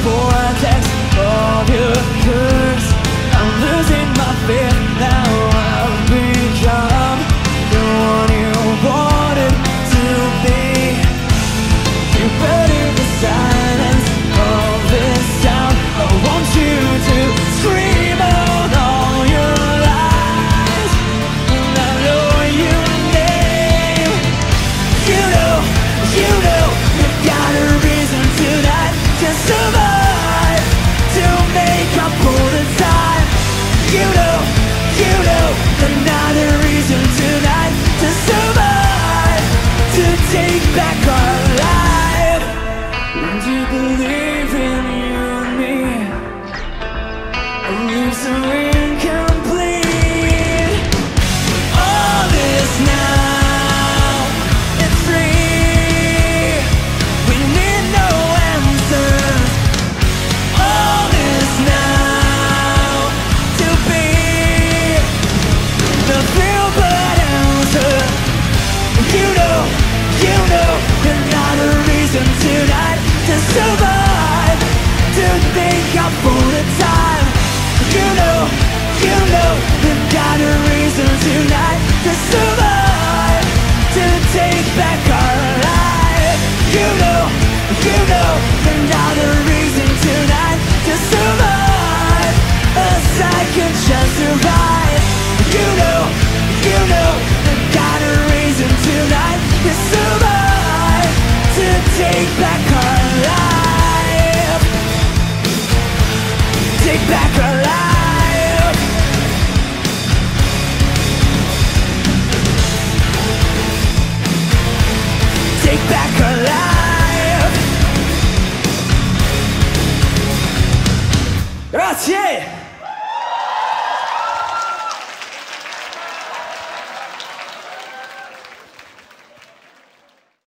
vortex of your curse. I'm losing my fear now. I've become the one you wanted to be. You buried the silence of this town. I want you to scream out all your lies, and I know your name. You know you've got a reason tonight to survive, to make up for the time. You know another reason tonight to survive, to take back our life. And you believe in you and me, and leave so incomplete. All this now, it's free. We need no answers. All this now, to be the feel but answer. You know another reason tonight to survive, to make up for the time. You know another reason tonight to survive, to take back our life. You know another reason tonight to survive, a second chance to rise. You know another reason tonight to survive, to take back our life, take back our life, take back our life. Grazie!